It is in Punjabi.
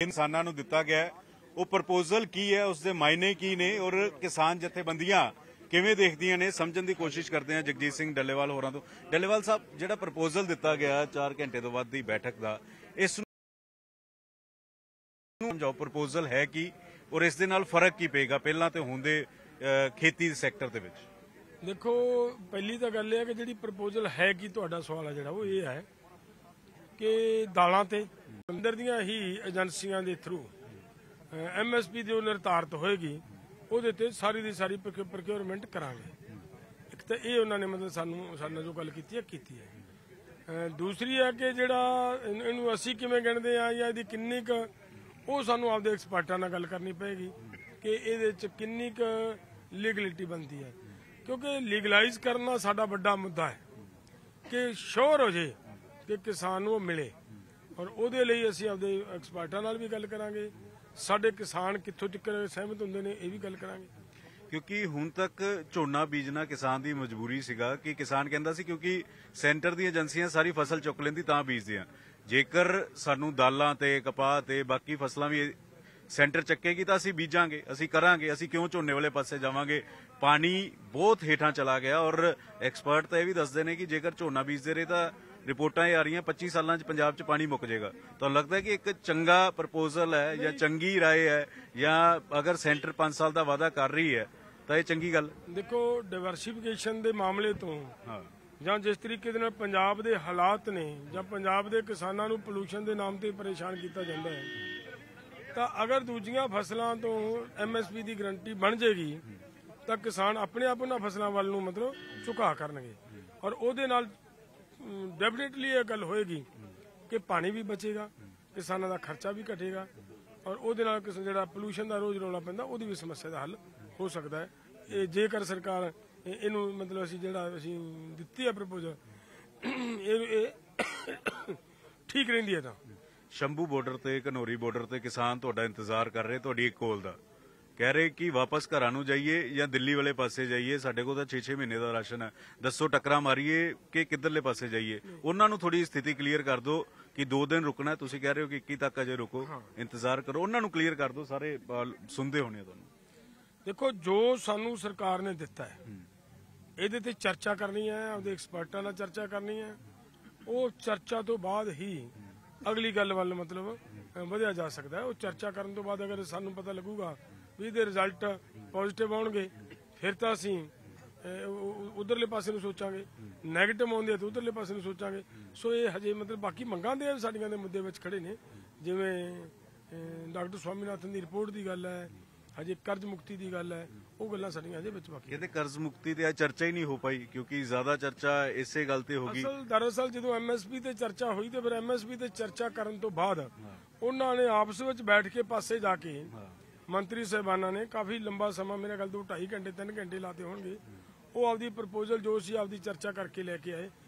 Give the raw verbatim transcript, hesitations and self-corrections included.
किसानों ਨੂੰ ਦਿੱਤਾ ਗਿਆ ਉਹ ਪ੍ਰਪੋਜ਼ਲ ਕੀ ਹੈ, ਉਸ ਦੇ ਮਾਇਨੇ ਕੀ ਨੇ ਔਰ ਕਿਸਾਨ ਜਥੇਬੰਦੀਆਂ ਕਿਵੇਂ ਦੇਖਦੀਆਂ ਨੇ, ਸਮਝਣ ਦੀ ਕੋਸ਼ਿਸ਼ ਕਰਦੇ ਹਾਂ ਜਗਜੀਤ ਸਿੰਘ ਡੱਲੇਵਾਲ ਹੋਰਾਂ ਤੋਂ। ਡੱਲੇਵਾਲ ਸਾਹਿਬ, ਜਿਹੜਾ ਪ੍ਰਪੋਜ਼ਲ ਦਿੱਤਾ ਗਿਆ ਚਾਰ ਘੰਟੇ ਤੋਂ ਵੱਧ ਦੀ ਬੈਠਕ ਦਾ, ਇਸ ਨੂੰ ਸਮਝਾਓ ਪ੍ਰਪੋਜ਼ਲ ਹੈ ਕੀ ਔਰ ਇਸ ਦੇ ਨਾਲ ਫਰਕ ਕੀ ਪਏਗਾ ਪਹਿਲਾਂ ਤੇ ਹੁਣ ਦੇ ਖੇਤੀ ਸੈਕਟਰ ਦੇ ਵਿੱਚ। देखो, पहली तो गल है कि जी प्रपोजल है कि तुहाडा सवाल है जो ये है कि दालों ते अंदर दियां ही एजेंसियां के थ्रू एम एस पी जो निर्धारित होएगी ਉਹਦੇ ਤੇ ਸਾਰੀ ਦੀ ਸਾਰੀ ਪ੍ਰੋਕਿਉਰਮੈਂਟ ਕਰਾਂਗੇ। ਇੱਕ ਤਾਂ ਇਹ ਉਹਨਾਂ ਨੇ ਮਤਲਬ ਸਾਨੂੰ ਸਾਨੂੰ ਜੋ ਗੱਲ ਕੀਤੀ ਹੈ ਕੀਤੀ ਹੈ। ਦੂਸਰੀ ਹੈ ਕਿ ਜਿਹੜਾ ਇਹਨੂੰ ਅਸੀਂ ਕਿਵੇਂ ਗਿਣਦੇ ਆ ਜਾਂ ਇਹਦੀ ਕਿੰਨੀ ਕੁ, ਉਹ ਸਾਨੂੰ ਆਪਦੇ ਐਕਸਪਰਟਾਂ ਨਾਲ ਗੱਲ ਕਰਨੀ ਪਏਗੀ ਕਿ ਇਹਦੇ ਚ ਕਿੰਨੀ ਕੁ ਲੀਗਲਿਟੀ ਬਣਦੀ ਹੈ, ਕਿਉਂਕਿ ਲੀਗਲਾਈਜ਼ ਕਰਨਾ ਸਾਡਾ ਵੱਡਾ ਮੁੱਦਾ ਹੈ ਕਿ ਸ਼ੋਰ ਹੋ ਜੇ ਕਿ ਕਿਸਾਨ ਨੂੰ ਮਿਲੇ, ਔਰ ਉਹਦੇ ਲਈ ਅਸੀਂ ਆਪਦੇ ਐਕਸਪਰਟਾਂ ਨਾਲ ਵੀ ਗੱਲ ਕਰਾਂਗੇ, ਸਾਡੇ ਕਿਸਾਨ ਕਿੱਥੋਂ ਤੱਕ ਸਹਿਮਤ ਹੁੰਦੇ ਨੇ ਇਹ ਵੀ ਗੱਲ ਕਰਾਂਗੇ। ਕਿਉਂਕਿ ਹੁਣ ਤੱਕ ਝੋਨਾ ਬੀਜਣਾ ਕਿਸਾਨ ਦੀ ਮਜਬੂਰੀ ਸੀਗਾ ਕਿ ਕਿਸਾਨ ਕਹਿੰਦਾ ਸੀ ਕਿਉਂਕਿ ਸੈਂਟਰ ਦੀਆਂ ਏਜੰਸੀਆਂ ਸਾਰੀ ਫਸਲ ਚੁੱਕ ਲੈਂਦੀ ਤਾਂ ਬੀਜਦੇ ਆ, ਜੇਕਰ ਸਾਨੂੰ ਦਾਲਾਂ ਤੇ ਕਪਾਹ ਤੇ ਬਾਕੀ ਫਸਲਾਂ ਵੀ ਸੈਂਟਰ ਚੱਕੇਗੀ ਤਾਂ ਅਸੀਂ ਬੀਜਾਂਗੇ, ਅਸੀਂ ਕਰਾਂਗੇ, ਅਸੀਂ ਕਿਉਂ ਝੋਨੇ ਵਾਲੇ ਪਾਸੇ ਜਾਵਾਂਗੇ। ਪਾਣੀ ਬਹੁਤ ਹੇਠਾਂ ਚਲਾ ਗਿਆ ਔਰ ਐਕਸਪਰਟ ਤਾਂ ਇਹ ਵੀ ਦੱਸਦੇ ਨੇ ਕਿ ਜੇਕਰ ਝੋਨਾ ਬੀਜਦੇ ਰਹੇ ਤਾਂ ਰਿਪੋਰਟਾਂ ਇਹ ਆ ਰਹੀਆਂ ਪੱਚੀ ਸਾਲਾਂ 'ਚ ਪੰਜਾਬ 'ਚ ਪਾਣੀ ਮੁੱਕ ਜਾਏਗਾ। ਤੁਹਾਨੂੰ ਲੱਗਦਾ ਹੈ ਕਿ ਇੱਕ ਚੰਗਾ ਪ੍ਰਪੋਜ਼ਲ ਹੈ ਜਾਂ ਚੰਗੀ ਰਾਏ ਹੈ, ਜਾਂ ਅਗਰ ਸੈਂਟਰ ਪੰਜ ਸਾਲ ਦਾ ਵਾਅਦਾ ਕਰ ਰਹੀ ਹੈ ਤਾਂ ਇਹ ਚੰਗੀ ਗੱਲ? ਦੇਖੋ, ਡਾਇਵਰਸੀਫਿਕੇਸ਼ਨ ਦੇ ਮਾਮਲੇ ਤੋਂ ਜਾਂ ਜਿਸ ਤਰੀਕੇ ਦੇ ਨਾਲ ਪੰਜਾਬ ਦੇ ਹਾਲਾਤ ਨੇ ਜਾਂ ਪੰਜਾਬ ਦੇ ਕਿਸਾਨਾਂ ਨੂੰ ਪੋਲੂਸ਼ਨ ਦੇ ਨਾਮ ਤੇ ਪਰੇਸ਼ਾਨ ਕੀਤਾ ਜਾਂਦਾ ਹੈ, ਤਾਂ ਅਗਰ ਦੂਜੀਆਂ ਫਸਲਾਂ ਤੋਂ ਐਮ ਐਸ ਪੀ ਦੀ ਗਰੰਟੀ ਬਣ ਜਾਏਗੀ ਤਾਂ ਕਿਸਾਨ ਆਪਣੇ ਆਪ ਉਹਨਾਂ ਫਸਲਾਂ ਵੱਲ ਨੂੰ ਮਤਲਬ ਝੁਕਾ ਕਰਨਗੇ, ਔਰ ਉਹਦੇ ਨਾਲ ਡੈਫੀਨੇਟਲੀ ਇਹ ਗੱਲ ਹੋਏਗੀ ਕਿ ਪਾਣੀ ਵੀ ਬਚੇਗਾ, ਕਿਸਾਨਾਂ ਦਾ ਖਰਚਾ ਵੀ ਘਟੇਗਾ, ਔਰ ਉਹਦੇ ਨਾਲ ਜਿਹੜਾ ਪੋਲੂਸ਼ਨ ਦਾ ਰੋਜ਼ ਰੌਲਾ ਪੈਂਦਾ ਉਹਦੀ ਵੀ ਸਮੱਸਿਆ ਦਾ ਹੱਲ ਹੋ ਸਕਦਾ ਹੈ। ਇਹ ਜੇਕਰ ਸਰਕਾਰ ਇਹਨੂੰ ਮਤਲਬ ਅਸੀਂ ਜਿਹੜਾ ਅਸੀਂ ਦਿੱਤੀ ਹੈ ਪ੍ਰਪੋਜ਼ਲ ਇਹ ਠੀਕ ਰਹਿੰਦੀ ਹੈ ਤਾਂ। ਸ਼ੰਭੂ ਬਾਰਡਰ ਤੇ ਘਨੌਰੀ ਬਾਰਡਰ ਤੇ ਕਿਸਾਨ ਤੁਹਾਡਾ ਇੰਤਜ਼ਾਰ ਕਰ ਰਹੇ, ਤੁਹਾਡੀ ਇੱਕ ਕੋਲ ਦਾ, ਕਹਿ ਰਹੇ ਕਿ ਵਾਪਸ ਘਰਾਂ ਨੂੰ ਜਾਈਏ ਜਾਂ ਦਿੱਲੀ ਵਾਲੇ ਪਾਸੇ ਜਾਈਏ, ਸਾਡੇ ਕੋਲ ਤਾਂ ਛੇ ਛੇ ਮਹੀਨੇ ਦਾ ਰਾਸ਼ਨ ਹੈ, ਦੱਸੋ ਟੱਕਰਾਂ ਮਾਰੀਏ ਕਿ ਕਿੱਧਰਲੇ ਪਾਸੇ ਜਾਈਏ। ਉਹਨਾਂ ਨੂੰ ਥੋੜੀ ਸਥਿਤੀ ਕਲੀਅਰ ਕਰ ਦਿਓ ਕਿ ਦੋ ਦਿਨ ਰੁਕਣਾ, ਤੁਸੀਂ ਕਹਿ ਰਹੇ ਹੋ ਕਿ ਇੱਕੀ ਤੱਕ ਅਜੇ ਰੁਕੋ, ਇੰਤਜ਼ਾਰ ਕਰੋ, ਉਹਨਾਂ ਨੂੰ ਕਲੀਅਰ ਕਰ ਦਿਓ, ਸਾਰੇ ਸੁਣਦੇ ਹੋਣੇ ਤੁਹਾਨੂੰ। ਦੇਖੋ, ਜੋ ਸਾਨੂੰ ਸਰਕਾਰ ਨੇ ਦਿੱਤਾ ਹੈ ਇਹਦੇ ਤੇ ਚਰਚਾ ਕਰਨੀ ਹੈ, ਆਪਦੇ ਐਕਸਪਰਟਾਂ ਨਾਲ ਚਰਚਾ ਕਰਨੀ ਹੈ, ਉਹ ਚਰਚਾ ਤੋਂ ਬਾਅਦ ਹੀ ਅਗਲੀ ਗੱਲ ਵੱਲ ਮਤਲਬ ਵਧਿਆ ਜਾ ਸਕਦਾ ਹੈ। ਉਹ ਚਰਚਾ ਕਰਨ ਤੋਂ ਬਾਅਦ ਅਗਰ ਸਾਨੂੰ ਪਤਾ ਲੱਗੂਗਾ ਵੀ ਇਹਦੇ ਰਿਜ਼ਲਟ ਪੋਜ਼ਿਟਿਵ ਆਉਣਗੇ ਫਿਰ ਤਾਂ ਅਸੀਂ ਉਧਰਲੇ ਪਾਸੇ ਨੂੰ ਸੋਚਾਂਗੇ, ਨੈਗੇਟਿਵ ਆਉਂਦੇ ਤਾਂ ਉਧਰਲੇ ਪਾਸੇ ਨੂੰ ਸੋਚਾਂਗੇ। ਸੋ ਇਹ ਹਜੇ ਮਤਲਬ ਬਾਕੀ ਮੰਗਾਂ ਦੇ ਸਾਡੀਆਂ ਦੇ ਮੁੱਦੇ ਵਿੱਚ ਖੜੇ ਨੇ, ਜਿਵੇਂ ਡਾਕਟਰ ਸਵਾਮੀਨਾਥਨ ਦੀ ਰਿਪੋਰਟ ਦੀ ਗੱਲ ਹੈ, ਹਜੇ ਕਰਜ਼ ਮੁਕਤੀ ਦੀ ਗੱਲ ਹੈ, ਉਹ ਗੱਲਾਂ ਸਾਡੀਆਂ ਹਜੇ ਵਿੱਚ ਬਾਕੀ। ਕਹਿੰਦੇ ਕਰਜ਼ ਮੁਕਤੀ ਤੇ ਚਰਚਾ ਹੀ ਨਹੀਂ ਹੋ ਪਾਈ ਕਿਉਂਕਿ ਜ਼ਿਆਦਾ ਚਰਚਾ ਇਸੇ ਗੱਲ ਤੇ ਹੋ ਗਈ। ਅਸਲ ਦਰਅਸਲ ਜਦੋਂ ਐਮ ਐਸ ਪੀ ਤੇ ਚਰਚਾ ਹੋਈ ਤੇ ਫਿਰ ਐਮ ਐਸ ਪੀ ਤੇ ਚਰਚਾ ਕਰਨ ਤੋਂ ਬਾਅਦ ਉਹਨਾਂ ਨੇ ਆਪਸ ਵਿੱਚ ਬੈਠ ਕੇ ਪਾਸੇ ਜਾ ਕੇ ਮੰਤਰੀ ਸਾਹਿਬਾਨਾਂ ਨੇ ਕਾਫੀ ਲੰਬਾ ਸਮਾਂ, ਮੇਰੇ ਖਿਆਲ ਦੋ ਢਾਈ ਘੰਟੇ ਤਿੰਨ ਘੰਟੇ ਲਾਤੇ ਹੋਣਗੇ, ਉਹ ਆਪਦੀ ਪ੍ਰਪੋਜ਼ਲ ਜੋ ਸੀ ਆਪਦੀ ਚਰਚਾ ਕਰਕੇ ਲੈ ਕੇ ਆਏ।